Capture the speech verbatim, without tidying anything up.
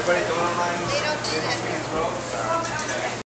everybody do it online? They don't do Business that. meetings, bro?